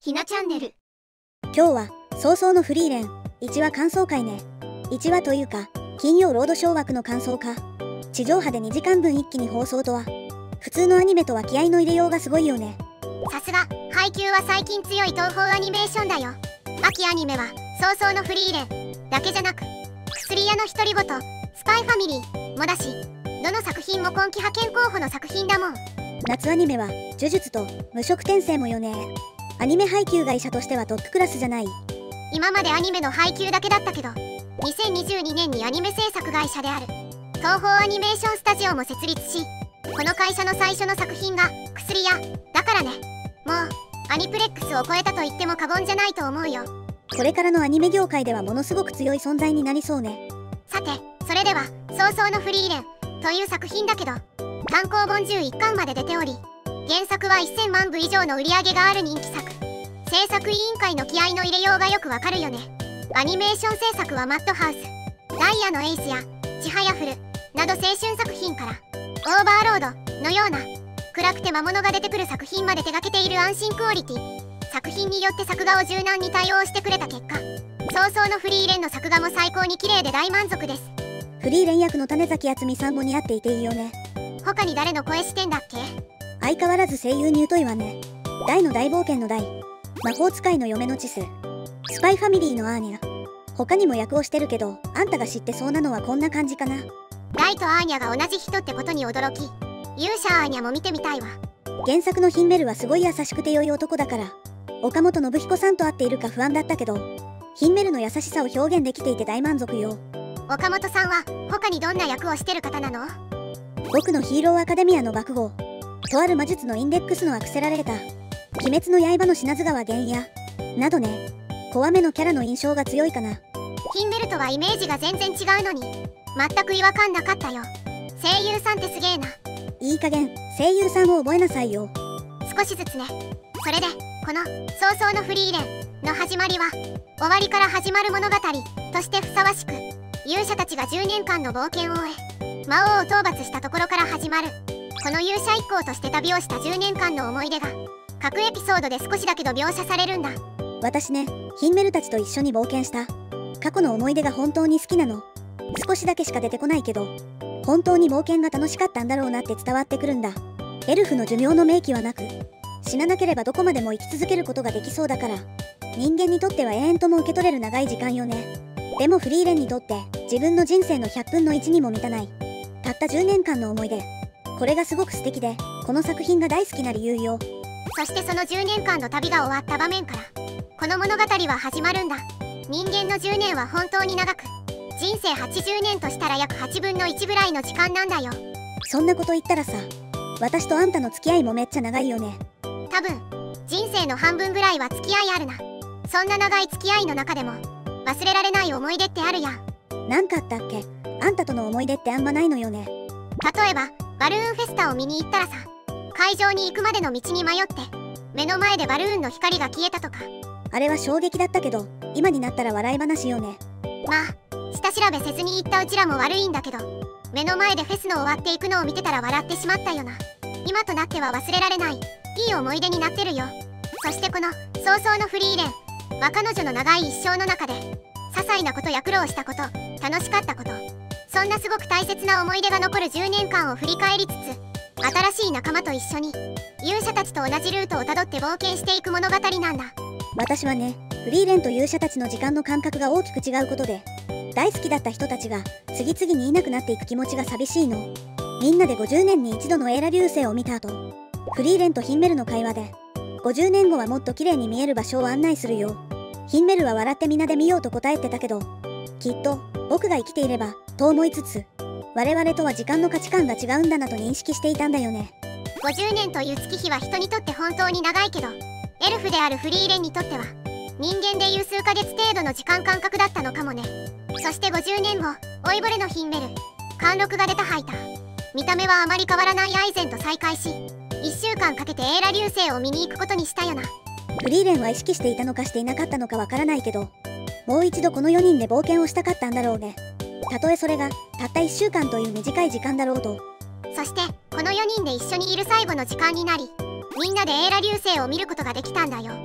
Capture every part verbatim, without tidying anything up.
ひなチャンネル。 今日は早々のフリーレンいちわ感想会ね。いちわというか金曜ロードショー枠の感想か。地上波でにじかんぶん一気に放送とは普通のアニメとは気合の入れようがすごいよね。 さすが配給は最近強い東宝アニメーションだよ。秋アニメは早々のフリーレンだけじゃなく薬屋の独り言、スパイファミリーもだし、どの作品も今季派遣候補の作品だもん。 夏アニメは呪術と無色転生もよね。アニメ配給会社としてはトップクラスじゃない。 今までアニメの配給だけだったけどにせんにじゅうにねんにアニメ制作会社である東宝アニメーションスタジオも設立し、この会社の最初の作品が薬屋だからね。もうアニプレックスを超えたと言っても過言じゃないと思うよ。 これからのアニメ業界ではものすごく強い存在になりそうね。 さてそれでは早々のフリーレンという作品だけど単行本じゅういっかんまで出ており、原作はせんまんぶ以上の売り上げがある人気作。制作委員会の気合の入れようがよくわかるよね。アニメーション制作はマッドハウス、ダイヤのエースやちはやふるなど青春作品からオーバーロードのような暗くて魔物が出てくる作品まで手掛けている安心クオリティ。作品によって作画を柔軟に対応してくれた結果、早々のフリーレンの作画も最高に綺麗で大満足です。 フリーレン役の種崎敦美さんも似合っていていいよね。 他に誰の声してんだっけ。 相変わらず声優に疎いわね。大の大冒険の大、魔法使いの嫁のチス、スパイファミリーのアーニャ、他にも役をしてるけどあんたが知ってそうなのはこんな感じかな。 大とアーニャが同じ人ってことに驚き、勇者アーニャも見てみたいわ。 原作のヒンメルはすごい優しくて良い男だから岡本信彦さんと会っているか不安だったけど、ヒンメルの優しさを表現できていて大満足よ。 岡本さんは他にどんな役をしてる方なの。 僕のヒーローアカデミアの爆豪、とある魔術のインデックスのアクセラレーター、鬼滅の刃の品津川玄也などね。怖めのキャラの印象が強いかな。 ヒンメルとはイメージが全然違うのに全く違和感なかったよ。声優さんってすげえな。 いい加減声優さんを覚えなさいよ。 少しずつね。それでこの早々のフリーレンの始まりは終わりから始まる物語としてふさわしく、勇者たちがじゅうねんかんの冒険を終え魔王を討伐したところから始まる。この勇者一行として旅をしたじゅうねんかんの思い出が各エピソードで少しだけど描写されるんだ。 私ね、ヒンメルたちと一緒に冒険した過去の思い出が本当に好きなの。少しだけしか出てこないけど本当に冒険が楽しかったんだろうなって伝わってくるんだ。エルフの寿命の明記はなく、死ななければどこまでも生き続けることができそうだから人間にとっては永遠とも受け取れる長い時間よね。でもフリーレンにとって自分の人生のひゃっぷんのいちにも満たないたったじゅうねんかんの思い出、これがすごく素敵でこの作品が大好きな理由よ。 そしてそのじゅうねんかんの旅が終わった場面からこの物語は始まるんだ。人間のじゅうねんは本当に長く、人生はちじゅうねんとしたら約はちぶんのいちぐらいの時間なんだよ。 そんなこと言ったらさ、私とあんたの付き合いもめっちゃ長いよね。 多分人生の半分ぐらいは付き合いあるな。そんな長い付き合いの中でも忘れられない思い出ってあるやん。 なんかあったっけ。あんたとの思い出ってあんまないのよね。 例えばバルーンフェスタを見に行ったらさ、会場に行くまでの道に迷って目の前でバルーンの光が消えたとか。 あれは衝撃だったけど今になったら笑い話よね。 まあ下調べせずに行ったうちらも悪いんだけど、目の前でフェスの終わっていくのを見てたら笑ってしまったよな。今となっては忘れられないいい思い出になってるよ。そしてこの早々のフリーレンは彼女の長い一生の中で些細なことや苦労したこと、楽しかったこと、そんなすごく大切な思い出が残るじゅうねんかんを振り返りつつ、新しい仲間と一緒に勇者たちと同じルートをたどって冒険していく物語なんだ。 私はね、フリーレンと勇者たちの時間の感覚が大きく違うことで、大好きだった人たちが次々にいなくなっていく気持ちが寂しいの。みんなでごじゅうねんに一度のエーラ流星を見た後、フリーレンとヒンメルの会話でごじゅうねんごはもっと綺麗に見える場所を案内するよ。ヒンメルは笑ってみんなで見ようと答えてたけど、きっと僕が生きていればと思いつつ、我々とは時間の価値観が違うんだなと認識していたんだよね。 ごじゅうねんという月日は人にとって本当に長いけど、エルフであるフリーレンにとっては人間でいう数ヶ月程度の時間感覚だったのかもね。そしてごじゅうねんご、老いぼれのヒンメル、貫禄が出たハイター、見た目はあまり変わらないアイゼンと再会し、いっしゅうかんかけてエーラ流星を見に行くことにしたよな。 フリーレンは意識していたのかしていなかったのかわからないけど、もう一度このよにんで冒険をしたかったんだろうね。たとえそれがたったいっしゅうかんという短い時間だろうと。 そしてこのよにんで一緒にいる最後の時間になり、みんなでエーラ流星を見ることができたんだよ。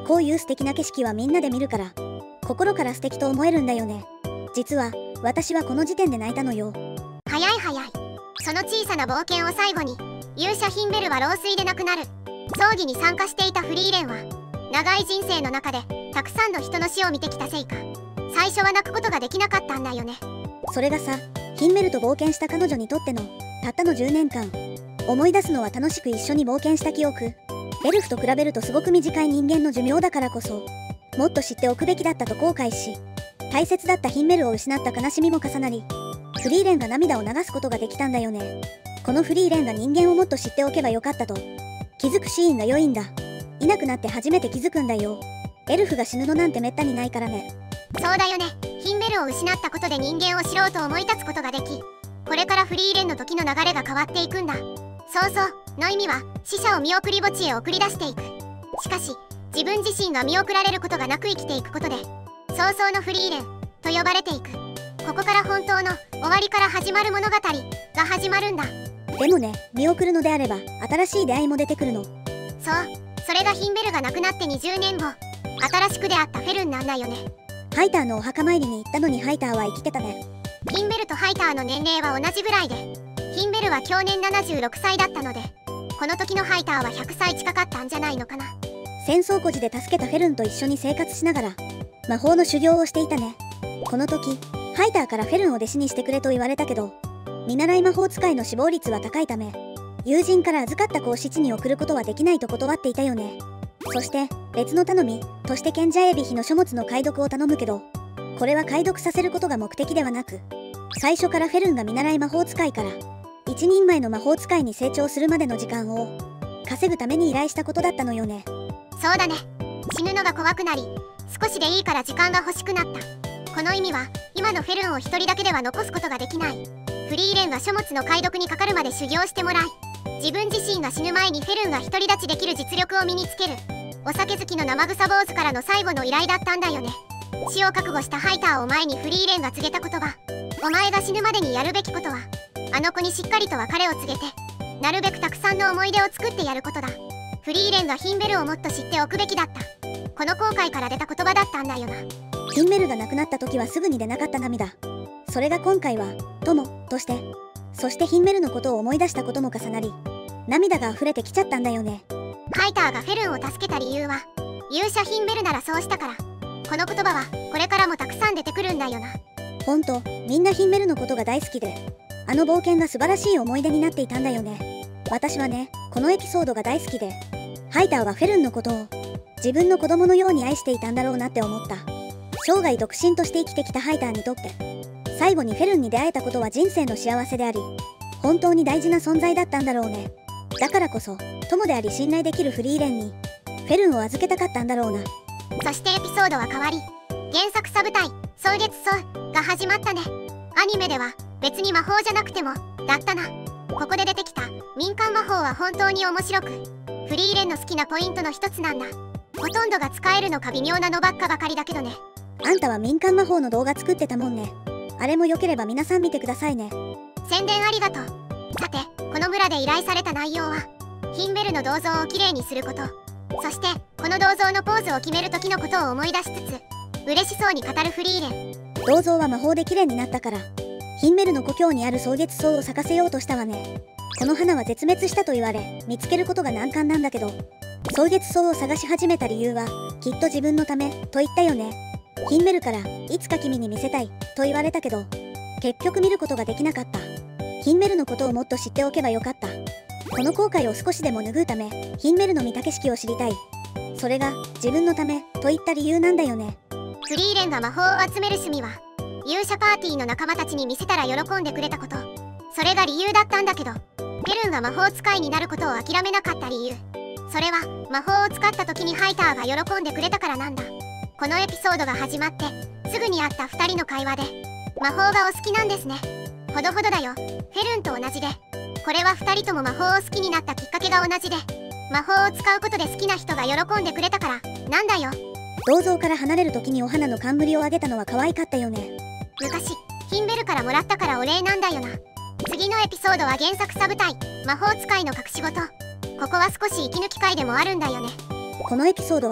こういう素敵な景色はみんなで見るから心から素敵と思えるんだよね。実は私はこの時点で泣いたのよ。 早い早い。その小さな冒険を最後に勇者ヒンベルは老衰で亡くなる。葬儀に参加していたフリーレンは長い人生の中でたくさんの人の死を見てきたせいか最初は泣くことができなかったんだよね。 それがさ、ヒンメルと冒険した彼女にとってのたったのじゅうねんかん、思い出すのは楽しく一緒に冒険した記憶。エルフと比べるとすごく短い人間の寿命だからこそもっと知っておくべきだったと後悔し、大切だったヒンメルを失った悲しみも重なり、フリーレンが涙を流すことができたんだよね。このフリーレンが人間をもっと知っておけばよかったと気づくシーンが良いんだ。いなくなって初めて気づくんだよ。エルフが死ぬのなんてめったにないからね。 そうだよね。ヒンベルを失ったことで人間を知ろうと思い立つことができ、これからフリーレンの時の流れが変わっていくんだ。そうそうの意味は死者を見送り墓地へ送り出していく。しかし自分自身が見送られることがなく生きていくことで早々のフリーレンと呼ばれていく。ここから本当の終わりから始まる物語が始まるんだ。 でもね、見送るのであれば新しい出会いも出てくるの。 そう、それがヒンベルが亡くなってにじゅうねんご、新しく出会ったフェルンなんだよね。 ハイターのお墓参りに行ったのにハイターは生きてたね。 ヒンベルとハイターの年齢は同じぐらいで、ヒンベルは去年ななじゅうろくさいだったので、この時のハイターはひゃくさい近かったんじゃないのかな。 戦争孤児で助けたフェルンと一緒に生活しながら魔法の修行をしていたね。この時ハイターからフェルンを弟子にしてくれと言われたけど、見習い魔法使いの死亡率は高いため友人から預かった子を死地に送ることはできないと断っていたよね。そして別の頼みとして賢者エビヒの書物の解読を頼むけど、これは解読させることが目的ではなく、最初からフェルンが見習い魔法使いから一人前の魔法使いに成長するまでの時間を稼ぐために依頼したことだったのよね。 そうだね。死ぬのが怖くなり少しでいいから時間が欲しくなった。この意味は今のフェルンを一人だけでは残すことができない。フリーレンは書物の解読にかかるまで修行してもらい、自分自身が死ぬ前にフェルンが独り立ちできる実力を身につける。お酒好きの生臭坊主からの最後の依頼だったんだよね。死を覚悟したハイターを前にフリーレンが告げた言葉、お前が死ぬまでにやるべきことはあの子にしっかりと別れを告げてなるべくたくさんの思い出を作ってやることだ。フリーレンがヒンベルをもっと知っておくべきだった。この後悔から出た言葉だったんだよな。 ヒンベルが亡くなった時はすぐに出なかった涙。それが今回は友として、そしてヒンベルのことを思い出したことも重なり涙が溢れてきちゃったんだよね。 ハイターがフェルンを助けた理由は勇者ヒンベルならそうしたから。この言葉はこれからもたくさん出てくるんだよな。 ほんとみんなヒンベルのことが大好きで、あの冒険が素晴らしい思い出になっていたんだよね。私はね、このエピソードが大好きで、ハイターはフェルンのことを自分の子供のように愛していたんだろうなって思った。生涯独身として生きてきたハイターにとって最後にフェルンに出会えたことは人生の幸せであり本当に大事な存在だったんだろうね。だからこそ友であり信頼できるフリーレンにフェルンを預けたかったんだろうな。 そしてエピソードは変わり、原作サブタイ「蒼月草」が始まったね。アニメでは別に魔法じゃなくてもだったな。ここで出てきた民間魔法は本当に面白く、フリーレンの好きなポイントの一つなんだ。ほとんどが使えるのか微妙なのばっかばかりだけどね。 あんたは民間魔法の動画作ってたもんね。あれも良ければ皆さん見てくださいね。 宣伝ありがとう。さてこの村で依頼された内容はヒンベルの銅像をきれいにすること、そしてこの銅像のポーズを決める時のことを思い出しつつ嬉しそうに語るフリーレン。 銅像は魔法できれいになったからヒンベルの故郷にある蒼月草を咲かせようとしたわね。この花は絶滅したと言われ見つけることが難関なんだけど、蒼月草を探し始めた理由はきっと自分のためと言ったよね。ヒンベルからいつか君に見せたいと言われたけど結局見ることができなかった。ヒンベルのことをもっと知っておけばよかった。この後悔を少しでも拭うためヒンベルの見た景色を知りたい。それが自分のためといった理由なんだよね。 フリーレンが魔法を集める趣味は勇者パーティーの仲間たちに見せたら喜んでくれたこと、それが理由だったんだけど、フェルンが魔法使いになることを諦めなかった理由、それは魔法を使った時にハイターが喜んでくれたからなんだ。このエピソードが始まってすぐにあったふたりの会話で魔法がお好きなんですね。ほどほどだよ。フェルンと同じで、これはふたりとも魔法を好きになったきっかけが同じで、魔法を使うことで好きな人が喜んでくれたからなんだよ。 銅像から離れる時にお花の冠をあげたのは可愛かったよね。 昔ヒンベルからもらったからお礼なんだよな。次のエピソードは原作サブタイ魔法使いの隠し事。ここは少し息抜き会でもあるんだよね。 このエピソードはね、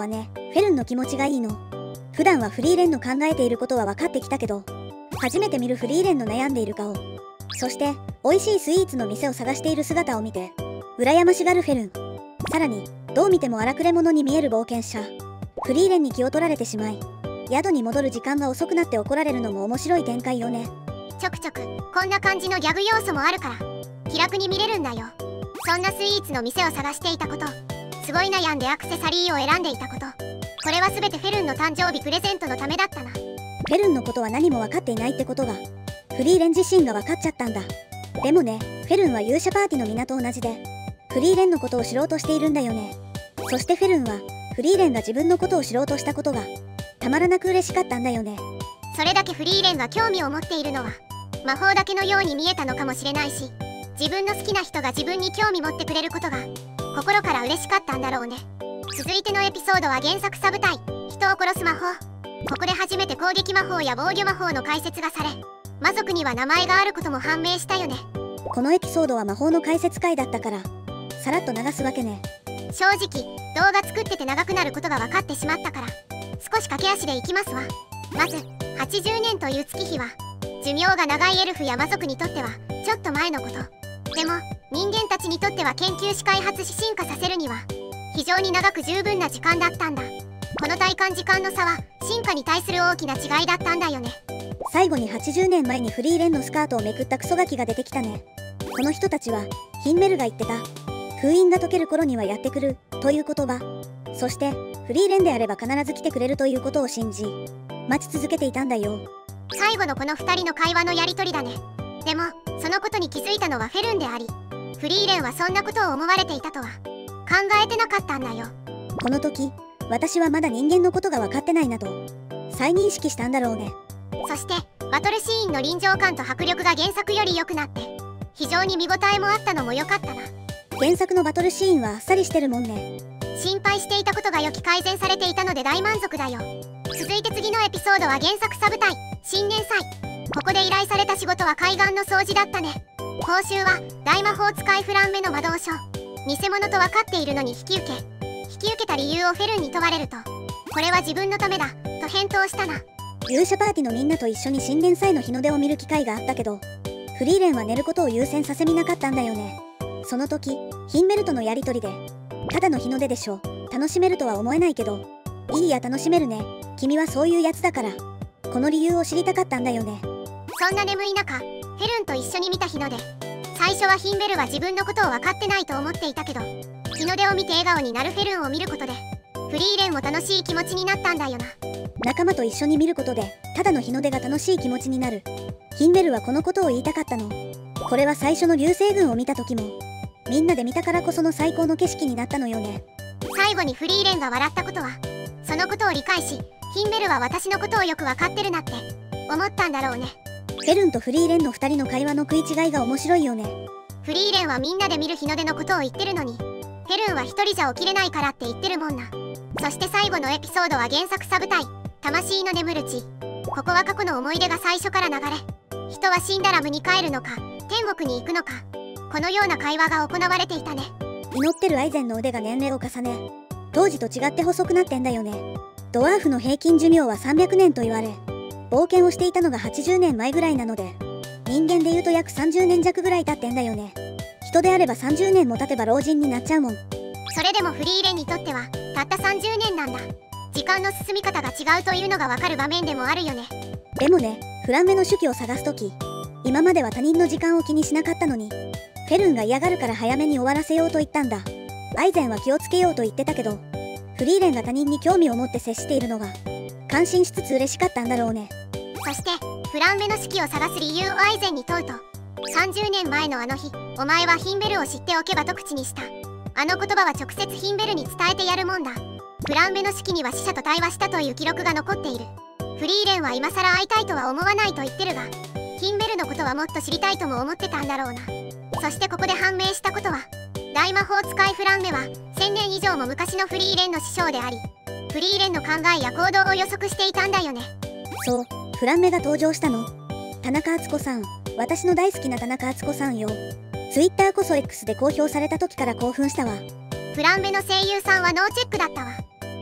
フェルンの気持ちがいいの。普段はフリーレンの考えていることは分かってきたけど、初めて見るフリーレンの悩んでいる顔、そして美味しいスイーツの店を探している姿を見て羨ましがるフェルン。さらにどう見ても荒くれ者に見える冒険者フリーレンに気を取られてしまい、宿に戻る時間が遅くなって怒られるのも面白い展開よね。 ちょくちょくこんな感じのギャグ要素もあるから気楽に見れるんだよ。そんなスイーツの店を探していたこと、すごい悩んでアクセサリーを選んでいたこと、これは全てフェルンの誕生日プレゼントのためだったな。 フェルンのことは何も分かっていないってことがフリーレン自身が分かっちゃったんだ。でもね、フェルンは勇者パーティの皆と同じでフリーレンのことを知ろうとしているんだよね。そしてフェルンはフリーレンが自分のことを知ろうとしたことがたまらなく嬉しかったんだよね。 それだけフリーレンが興味を持っているのは魔法だけのように見えたのかもしれないし、自分の好きな人が自分に興味持ってくれることが心から嬉しかったんだろうね。続いてのエピソードは原作サブタイ人を殺す魔法。ここで初めて攻撃魔法や防御魔法の解説がされ、魔族には名前があることも判明したよね。 このエピソードは魔法の解説回だったからさらっと流すわけね。 正直動画作ってて長くなることが分かってしまったから少し駆け足でいきますわ。まずはちじゅうねんという月日は寿命が長いエルフや魔族にとってはちょっと前のこと。でも人間たちにとっては研究し開発し進化させるには非常に長く十分な時間だったんだ。この体感時間の差は進化に対する大きな違いだったんだよね。 最後にはちじゅうねんまえにフリーレンのスカートをめくったクソガキが出てきたね。この人たちはヒンメルが言ってた封印が解ける頃にはやってくるという言葉、そしてフリーレンであれば必ず来てくれるということを信じ待ち続けていたんだよ。 最後のこのふたりの会話のやり取りだね。でもそのことに気づいたのはフェルンであり、フリーレンはそんなことを思われていたとは考えてなかったんだよ。 この時私はまだ人間のことが分かってないなと再認識したんだろうね。 そしてバトルシーンの臨場感と迫力が原作より良くなって非常に見応えもあったのも良かったな。 原作のバトルシーンはあっさりしてるもんね。 心配していたことが良き改善されていたので大満足だよ。続いて次のエピソードは原作サブタイ新年祭。ここで依頼された仕事は海岸の掃除だったね。報酬は大魔法使いフランメの魔導書。偽物と分かっているのに引き受け引き受けた理由をフェルンに問われると、これは自分のためだと返答したな。 勇者パーティのみんなと一緒に新年祭の日の出を見る機会があったけど、フリーレンは寝ることを優先させみなかったんだよね。その時ヒンメルとのやり取りでただの日の出でしょ、楽しめるとは思えないけどいいや楽しめるね、君はそういうやつだから、この理由を知りたかったんだよね。 そんな眠い中フェルンと一緒に見た日の出。最初はヒンメルは自分のことを分かってないと思っていたけど、日の出を見て笑顔になるフェルンを見ることでフリーレンも楽しい気持ちになったんだよな。 仲間と一緒に見ることでただの日の出が楽しい気持ちになる。ヒンメルはこのことを言いたかったの。これは最初の流星群を見た時もみんなで見たからこその最高の景色になったのよね。 最後にフリーレンが笑ったことはそのことを理解し、ヒンメルは私のことをよく分かってるなって思ったんだろうね。 フェルンとフリーレンのふたりの会話の食い違いが面白いよね。 フリーレンはみんなで見る日の出のことを言ってるのに、フェルンは一人じゃ起きれないからって言ってるもんな。そして最後のエピソードは原作サブタイ魂の眠る地。ここは過去の思い出が最初から流れ、人は死んだら無に帰るのか天国に行くのか、このような会話が行われていたね。 祈ってるアイゼンの腕が年齢を重ね当時と違って細くなってんだよね。ドワーフの平均寿命はさんびゃくねんと言われ、冒険をしていたのがはちじゅうねんまえぐらいなので人間で言うと約さんじゅうねん弱ぐらい経ってんだよね。人であればさんじゅうねんも経てば老人になっちゃうもん。 それでもフリーレンにとってはたったさんじゅうねんなんだ。時間の進み方が違うというのがわかる場面でもあるよね。 でもね、フランメの手記を探すとき今までは他人の時間を気にしなかったのにフェルンが嫌がるから早めに終わらせようと言ったんだ。アイゼンは気をつけようと言ってたけどフリーレンが他人に興味を持って接しているのが感心しつつ嬉しかったんだろうね。 そしてフランメの式を探す理由をアイゼンに問うと、さんじゅうねんまえのあの日お前はヒンベルを知っておけばと口にした。あの言葉は直接ヒンベルに伝えてやるもんだ。フランメの式には死者と対話したという記録が残っている。フリーレンは今更会いたいとは思わないと言ってるが、ヒンベルのことはもっと知りたいとも思ってたんだろうな。そしてここで判明したことは、大魔法使いフランメはせんねん以上も昔のフリーレンの師匠であり、フリーレンの考えや行動を予測していたんだよね。 そう、フランメが登場したの。田中敦子さん、私の大好きな田中敦子さんよ。ツイッターこそ X で公表された時から興奮したわ。 フランメの声優さんはノーチェックだったわ。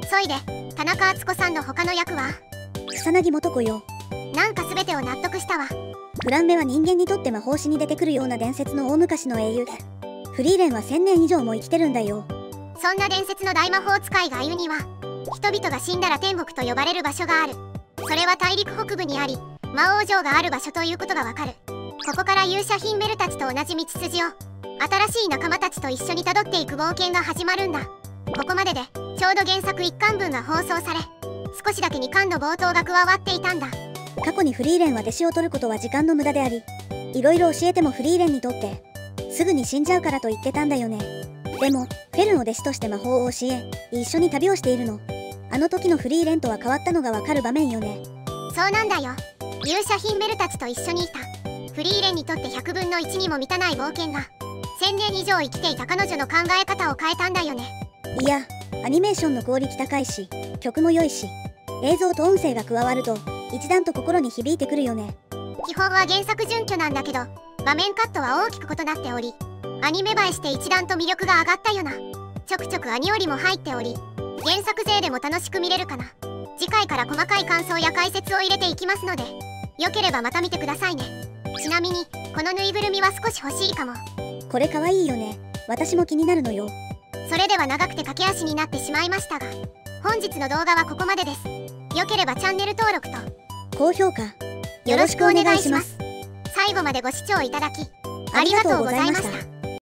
そいで田中敦子さんの他の役は草薙素子よ。 なんか全てを納得したわ。 フランベは人間にとって魔法史に出てくるような伝説の大昔の英雄で、フリーレンはせんねん以上も生きてるんだよ。 そんな伝説の大魔法使いがいるには、人々が死んだら天国と呼ばれる場所がある。それは大陸北部にあり、魔王城がある場所ということがわかる。ここから勇者ヒンメルたちと同じ道筋を新しい仲間たちと一緒にたどっていく冒険が始まるんだ。ここまででちょうど原作いっかんぶんが放送され、少しだけにかんの冒頭が加わっていたんだ。 過去にフリーレンは弟子を取ることは時間の無駄であり、いろいろ教えてもフリーレンにとってすぐに死んじゃうからと言ってたんだよね。でもフェルンを弟子として魔法を教え、一緒に旅をしているの。あの時のフリーレンとは変わったのがわかる場面よね。 そうなんだよ。勇者ヒンメルたちと一緒にいたフリーレンにとってひゃくぶんのいちにも満たない冒険がせんねん以上生きていた彼女の考え方を変えたんだよね。 いや、アニメーションのクオリティ高いし、曲も良いし、映像と音声が加わると一段と心に響いてくるよね。 基本は原作準拠なんだけど、場面カットは大きく異なっており、アニメ映えして一段と魅力が上がったよな。ちょくちょくアニオリも入っており、原作勢でも楽しく見れるかな。次回から細かい感想や解説を入れていきますので、よければまた見てくださいね。ちなみにこのぬいぐるみは少し欲しいかも。 これかわいいよね。私も気になるのよ。 それでは長くて駆け足になってしまいましたが、本日の動画はここまでです。よければチャンネル登録と高評価よろしくお願いします。最後までご視聴いただきありがとうございました。